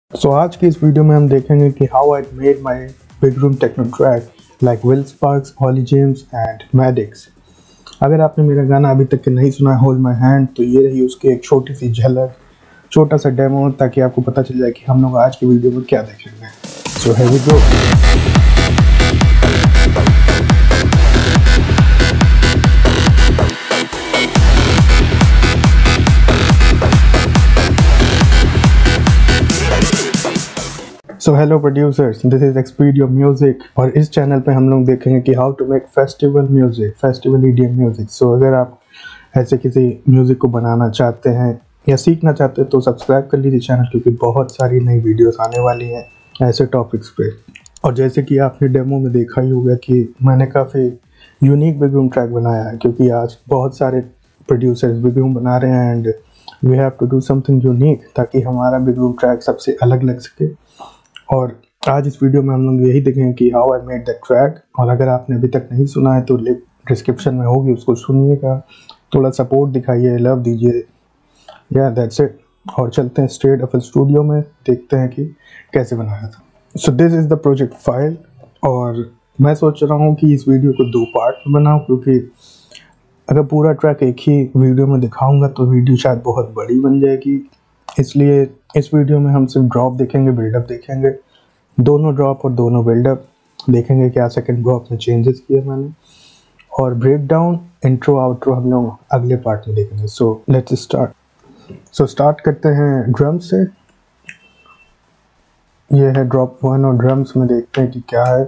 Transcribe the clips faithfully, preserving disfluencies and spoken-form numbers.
सो so, आज की इस वीडियो में हम देखेंगे कि how I made my big room techno track like Will Sparks, Olly James and Madix. अगर आपने मेरा गाना अभी तक के नहीं सुना है होल्ड माई हैंड, तो ये रही उसकी एक छोटी सी झलक, छोटा सा डेमो, ताकि आपको पता चल जाए कि हम लोग आज की वीडियो में क्या देखेंगे। So here we go. So hello producers, this is Expedio music और इस चैनल पे हम लोग देखेंगे कि how to make festival music, festival EDM music. So अगर आप ऐसे किसी म्यूजिक को बनाना चाहते हैं या सीखना चाहते हैं तो सब्सक्राइब कर लीजिए चैनल, क्योंकि बहुत सारी नई वीडियोस आने वाली हैं ऐसे टॉपिक्स पे। और जैसे कि आपने डेमो में देखा ही होगा कि मैंने काफ़ी यूनिक बिग रूम ट्रैक बनाया है, क्योंकि आज बहुत सारे प्रोड्यूसर्स बिग रूम बना रहे हैं and we have to do something unique, ताकि हमारा बिग रूम ट्रैक सबसे अलग लग सके। और आज इस वीडियो में हम लोग यही देखेंगे कि how I made that track. और अगर आपने अभी तक नहीं सुना है तो लिंक डिस्क्रिप्शन में होगी, उसको सुनिएगा, थोड़ा सपोर्ट दिखाइए, लव दीजिए। या दैट्स इट। और चलते हैं स्ट्रेट एफ एल स्टूडियो में, देखते हैं कि कैसे बनाया था। So this is the project file. और मैं सोच रहा हूँ कि इस वीडियो को दो पार्ट में बनाऊँ, क्योंकि अगर पूरा ट्रैक एक ही वीडियो में दिखाऊँगा तो वीडियो शायद बहुत बड़ी बन जाएगी। इसलिए इस वीडियो में हम सिर्फ ड्रॉप देखेंगे, बिल्डअप देखेंगे, दोनों ड्रॉप और दोनों बिल्डअप देखेंगे, क्या सेकंड ड्रॉप में चेंजेस किए मैंने। और ब्रेक डाउन, इंट्रो, आउट्रो हम लोग अगले पार्ट में देखेंगे। So let's start. So start करते हैं ड्रम से। ये है ड्रॉप वन और ड्रम्स में देखते हैं कि क्या है।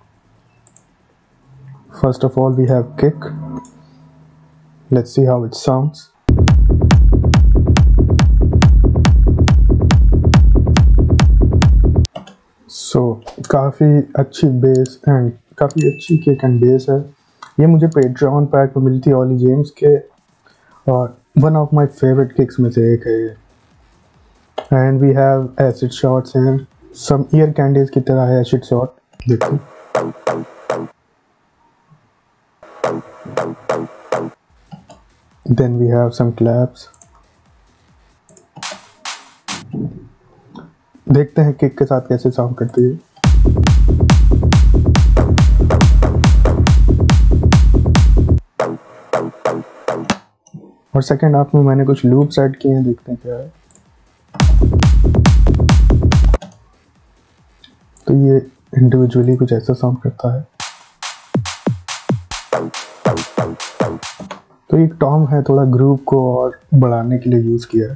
First of all we have kick. Let's see how it sounds. So so, काफ़ी अच्छी बेस एंड काफ़ी अच्छी किक एंड बेस है। ये मुझे पेट्रियन पैक में मिली थी हॉली जेम्स के, और one of my favourite kicks में से एक है ये। And we have acid shots and some ear candies की तरह है एसिड शॉट, देखो। Then we have some claps. देखते हैं किक के साथ कैसे साउंड करती है। और सेकेंड हाफ में मैंने कुछ लूप्स ऐड किए हैं, देखते हैं क्या है। तो ये इंडिविजुअली कुछ ऐसा साउंड करता है। तो एक टॉम है, थोड़ा ग्रूव को और बढ़ाने के लिए यूज किया है।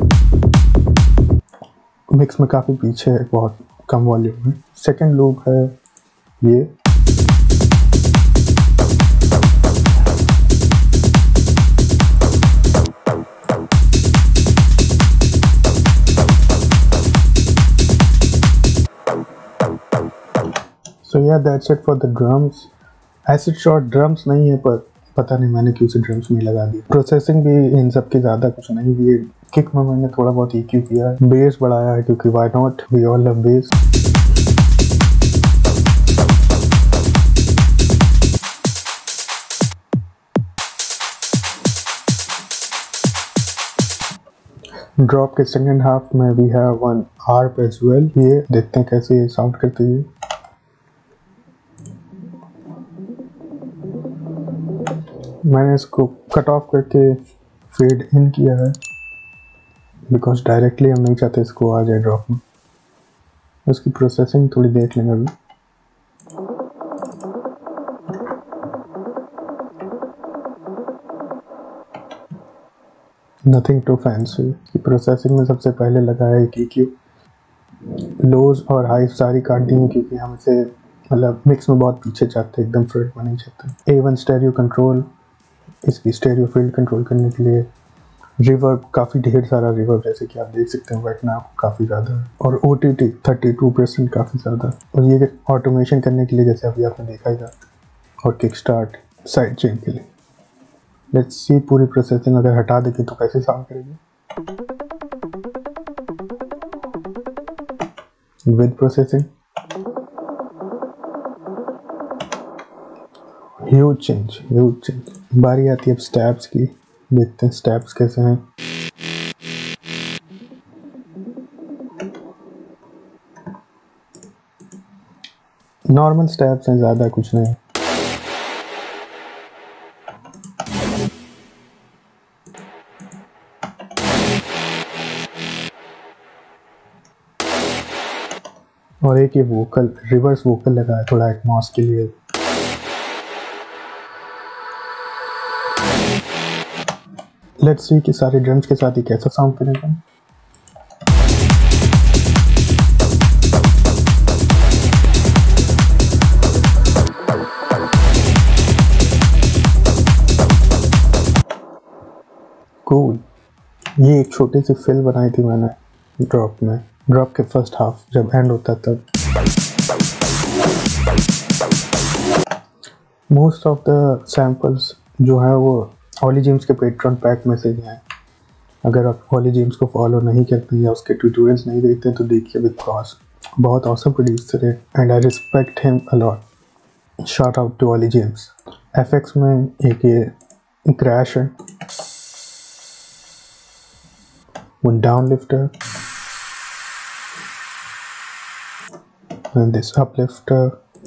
मिक्स में काफ़ी पीछे है, बहुत कम वॉल्यूम में। सेकंड लूप है ये। So yeah that's it for the drums. Acid shot drums नहीं है, पर पता नहीं मैंने क्यों से ड्रम्स में लगा दी। प्रोसेसिंग भी इन सब की ज़्यादा कुछ नहीं हुई है। किक में मैंने थोड़ा बहुत ई क्यू किया है, बेस बढ़ाया है, क्योंकि why not, we all love bass. Drop के सेकेंड हाफ में we have one harp as well. ये देखते हैं कैसे ये साउंड करती है। मैंने इसको कट ऑफ करके फेड इन किया है, बिकॉज डायरेक्टली हम नहीं चाहते इसको आ जाए ड्रॉप में। उसकी प्रोसेसिंग थोड़ी देख लेंगे अभी। Nothing too fancy. प्रोसेसिंग में सबसे पहले लगा है ई क्यू। लोज और हाई सारी काट दी हैं, क्योंकि हम इसे मतलब मिक्स में बहुत पीछे चाहते हैं, एकदम फ्रंट में नहीं चाहते। ए वन स्टेरियो कंट्रोल, इसकी स्टेरियो फील्ड कंट्रोल करने के लिए। रिवर्ब, काफ़ी ढेर सारा रिवर्ब, जैसे कि आप देख सकते हैं राइट नाउ काफ़ी ज़्यादा है। और O T T thirty two percent, काफ़ी ज़्यादा। और ये ऑटोमेशन करने के लिए, जैसे अभी आपने देखा ही था। और किक स्टार्ट साइड चेन के लिए। लेट्स सी पूरी प्रोसेसिंग अगर हटा देंगे तो कैसे साउंड करेगी with processing. Huge change, huge change. बारी आती है अब स्टैप्स की, देखते हैं स्टैप्स कैसे हैं। नॉर्मल स्टेप्स हैं, ज़्यादा कुछ नहीं। और एक ये वोकल, रिवर्स वोकल लगा है थोड़ा एटमॉस के लिए। लेट्स सी कि सारे ड्रम्स के साथ ही कैसा साउंड करेगा। कूल। ये एक छोटी सी फिल बनाई थी मैंने ड्रॉप में, ड्रॉप के फर्स्ट हाफ जब एंड होता तब। मोस्ट ऑफ द सैम्पल्स जो है वो ऑली जेम्स के पेट्रॉन पैक में से ही हैं। अगर आप ऑली जेम्स को फॉलो नहीं करते या उसके ट्यूटोरियल्स नहीं देखते तो देखिए, बिकॉज बहुत ऑसम प्रोड्यूसर है and I respect him a lot. Shout out to Olly James. FX में एक ये क्रैश है, one down lifter and this uplifter,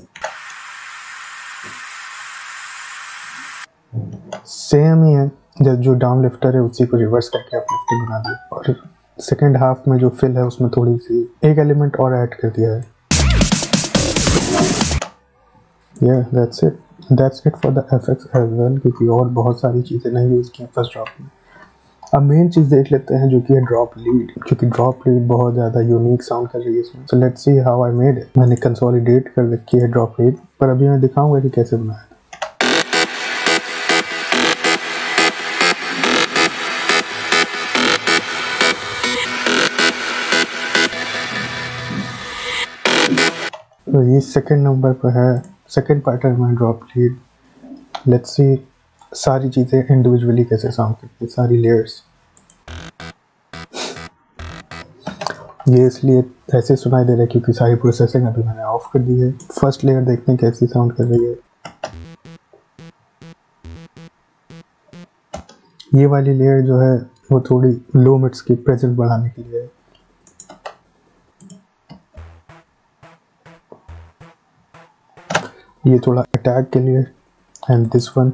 same ही है। जब जो डाउन लिफ्टर है उसी को रिवर्स करके अपलिफ्टिंग बना दिया, और सेकेंड हाफ में जो फिल है उसमें थोड़ी सी एक एलिमेंट और ऐड कर दिया है। yeah that's it that's it for the effects as well, क्योंकि और बहुत सारी चीज़ें नहीं यूज़ की फर्स्ट ड्रॉप में। अब मेन चीज़ देख लेते हैं जो कि है ड्रॉप लीड, क्योंकि ड्रॉप लीड बहुत ज़्यादा यूनिक साउंड कर रही है इसमें। So let's see how I made it. मैंने कंसोलिडेट कर रखी है ड्रॉप लीड, पर अभी मैं दिखाऊंगा कि कैसे बनाया। तो ये सेकंड नंबर पर है, सेकंड पैटर्न में ड्रॉप लीड। लेट्स सी सारी चीज़ें इंडिविजुअली कैसे साउंड करती है, सारी लेयर्स। ये इसलिए ऐसे सुनाई दे रहा है क्योंकि सारी प्रोसेसिंग अभी मैंने ऑफ कर दी है। फर्स्ट लेयर देखते हैं कैसी साउंड कर रही है। ये वाली लेयर जो है वो थोड़ी लो मिड्स की प्रेजेंस बढ़ाने के लिए है। ये थोड़ा अटैक के लिए, एंड दिस वन,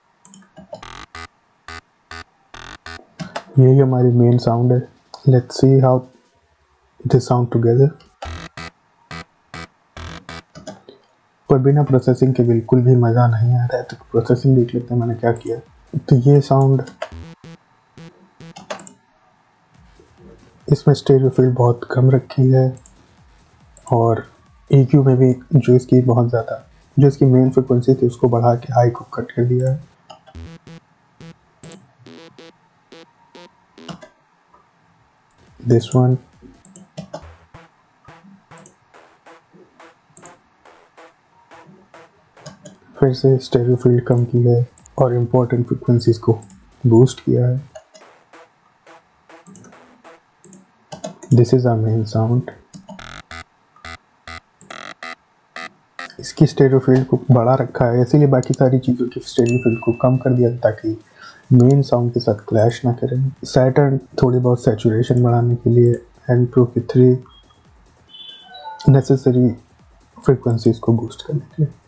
यही हमारी मेन साउंड है। Let's see how this sound together. पर बिना प्रोसेसिंग के बिल्कुल भी मज़ा नहीं आ रहा है, तो प्रोसेसिंग देख लेते हैं मैंने क्या किया। तो ये साउंड, इसमें स्टेरियो फील्ड बहुत कम रखी है, और E Q में भी जो इसकी बहुत ज़्यादा, जो इसकी मेन फ्रिक्वेंसी थी उसको बढ़ा के हाई को कट कर दिया है। दिस वन, फिर से स्टेरियो फील्ड कम की है और इम्पोर्टेंट फ्रिक्वेंसीज को बूस्ट किया है। This is our main sound. इसकी स्टेरियो फील्ड को बढ़ा रखा है, इसीलिए बाकी सारी चीज़ों की स्टेरियो फील्ड को कम कर दिया ताकि मेन साउंड के साथ क्लैश ना करें। सैटर्न थोड़ी बहुत सैचुरेशन बढ़ाने के लिए, and pro Q three necessary frequencies को बूस्ट करने के लिए।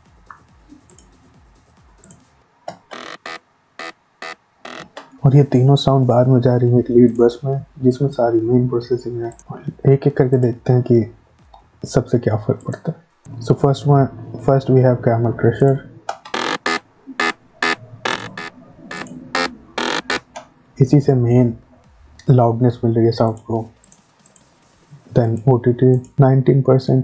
और ये तीनों साउंड बाद में जा रही है एक लीड बस में, जिसमें सारी मेन प्रोसेसिंग है। एक एक करके देखते हैं कि सबसे क्या फर्क पड़ता है। So first one, first we have camel crusher. इसी से मेन लाउडनेस मिल रही है साउंड को। Then O T T nineteen percent,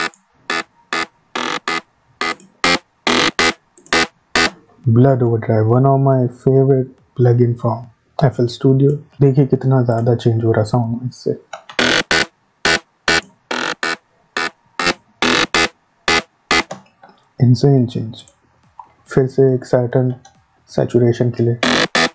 blood overdrive, one of my favourite plugin from F L Studio। देखिए कितना ज़्यादा चेंज हो रहा साउंड में इससे। Insane change. फिर से एक सैटर्न सैचुरेशन के लिए।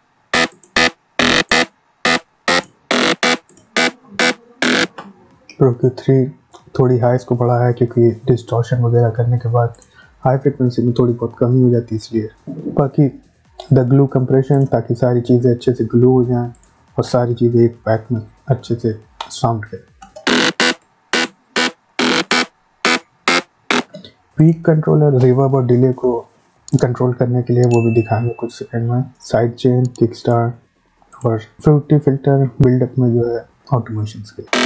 प्रो की थ्री थोड़ी हाइस को बढ़ाया है क्योंकि डिस्टॉर्शन वगैरह करने के बाद हाई फ्रिक्वेंसी में थोड़ी बहुत कमी हो जाती है इसलिए। बाकी द ग्लू कंप्रेशन, ताकि सारी चीज़ें अच्छे से ग्लू हो जाएं और सारी चीज़ें एक पैक में अच्छे से साउंड करें। पीक कंट्रोलर रिवर्ब और डिले को कंट्रोल करने के लिए, वो भी दिखाएंगे कुछ सेकंड में। साइड चेन, किक स्टार्ट और फ्रूटी फिल्टर बिल्डअप में जो है ऑटोमेशन के लिए।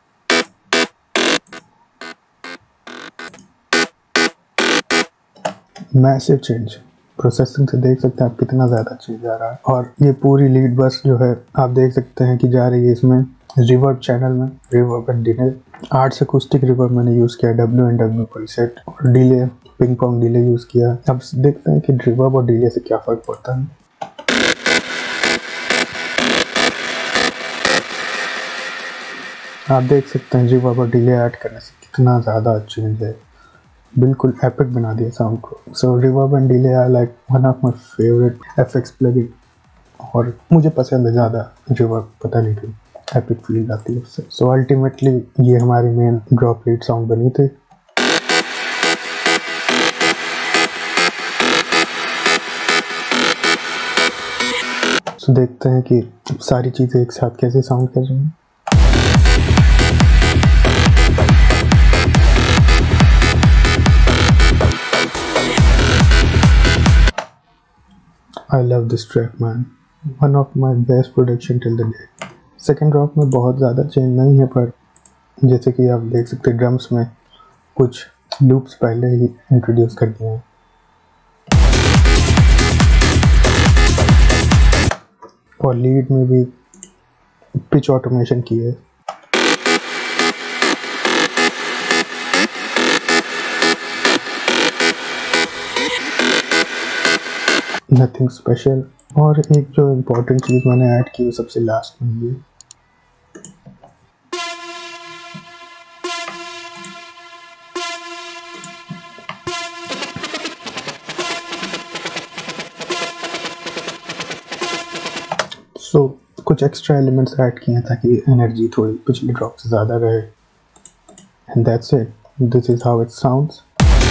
मैसिव चेंज, प्रोसेसिंग से देख सकते हैं आप कितना ज़्यादा चेंज आ रहा है। और ये पूरी लीड बस जो है आप देख सकते हैं कि जा रही है इसमें रिवर्ब चैनल में, reverb and delay. Arts acoustic reverb मैंने यूज़ किया, डब्ल्यू एंड डब्ल्यू प्रीसेट और delay ping pong delay use किया। अब देखते हैं कि रिवर्ब और डिले से क्या फ़र्क पड़ता है। आप देख सकते हैं रिवर्ब और डिले ऐड करने से कितना ज़्यादा चेंज है, बिल्कुल एपिक बना दिया साउंड को। So reverb and delay are like one of my favourite FX plugin और मुझे पसंद है ज़्यादा रिवर्ब, पता नहीं क्यों एपिक फील आती है उससे। सो अल्टीमेटली ये हमारी मेन ड्रॉप लीड सॉन्ग बनी थी। सो देखते हैं कि सारी चीज़ें एक साथ कैसे साउंड कर रही हैं। I love this track man, one of my best production till the day। Second drop में बहुत ज़्यादा चेंज नहीं है, पर जैसे कि आप देख सकते हैं ड्रम्स में कुछ लूप्स पहले ही इंट्रोड्यूस कर दिए हैं और लीड में भी पिच ऑटोमेशन की है। Nothing special. और एक जो इम्पोर्टेंट चीज़ मैंने ऐड की वो सबसे लास्ट में ये सो so, कुछ एक्स्ट्रा एलिमेंट्स ऐड किए ताकि एनर्जी थोड़ी पिछले ड्रॉप से ज़्यादा रहे। And that's it, this is how it sounds.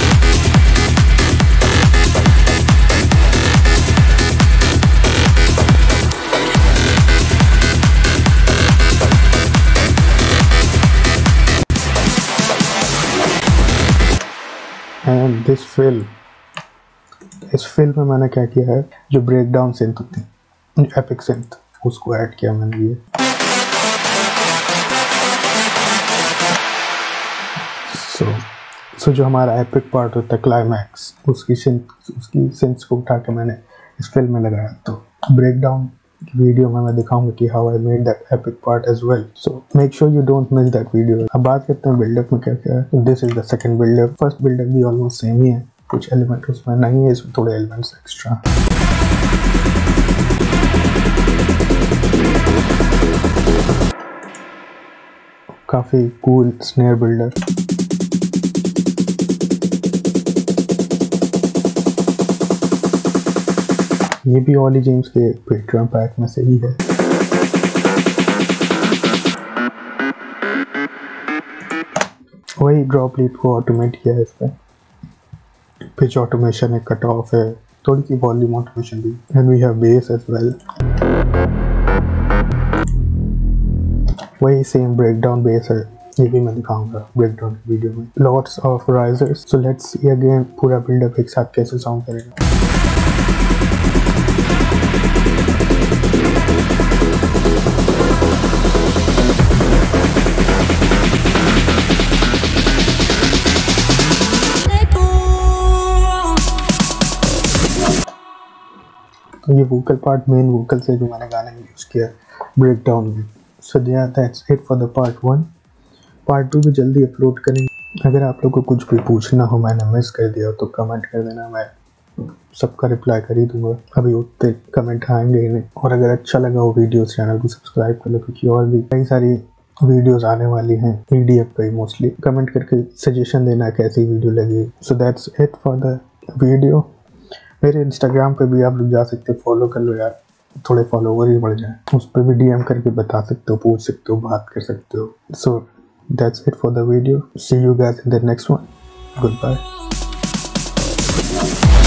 And this fill, इस फिल में मैंने क्या किया है, जो ब्रेक डाउन सिंथ होती है, एपिक सिंथ, उसको ऐड किया मैंने ये। सो so, so जो हमारा एपिक पार्ट होता है क्लाइमैक्स, उसकी सिंथ उसकी सिंथ्स को उठा के मैंने इस फिल में लगाया। तो ब्रेक डाउन वीडियो में मैं दिखाऊंगा कि how I made that epic part as well. So make sure you don't miss that video. अब बात करते हैं बिल्डअप में क्या क्या है। This is the second buildup. First buildup भी ऑलमोस्ट सेम ही है, कुछ एलिमेंट उसमें नहीं है, इसमें थोड़े एलिमेंट्स एक्स्ट्रा। काफी कूल स्नेयर बिल्डर। ये भी ऑली जेम्स के पेट्रियन पैक में से ही है। वही ड्रॉप लीड को ऑटोमेट किया है इसमें। पिच ऑटोमेशन है, कट ऑफ है, थोड़ी सी वॉल्यूम ऑटोमेशन भी। And we have bass as well. वही सेम ब्रेकडाउन बेस है, ये भी मैं दिखाऊंगा ब्रेकडाउन वीडियो में। Lots of risers. So let's see again पूरा बिल्डअप एक साथ कैसे साउंड करेगा। ये वोकल पार्ट मेन वोकल से जो मैंने गाने में यूज़ किया ब्रेकडाउन में। So yeah that's it for the part one. Part two भी जल्दी अपलोड करेंगे। अगर आप लोग को कुछ भी पूछना हो, मैंने मिस कर दिया तो कमेंट कर देना, मैं सबका रिप्लाई कर ही दूंगा। अभी उतने कमेंट आएंगे ही नहीं। और अगर अच्छा लगा वो वीडियो, चैनल को सब्सक्राइब कर लो, क्योंकि और भी कई सारी वीडियोस आने वाली हैं पीडीएफ पे मोस्टली। कमेंट करके सजेशन देना कैसी वीडियो लगी। So that's it for the video. मेरे इंस्टाग्राम पे भी आप लोग जा सकते हो, फॉलो कर लो यार, थोड़े फॉलोवर ही बढ़ जाए। उस पर भी डीएम करके बता सकते हो, पूछ सकते हो, बात कर सकते हो। So that's it for the video. See you guys in the next one. Good bye.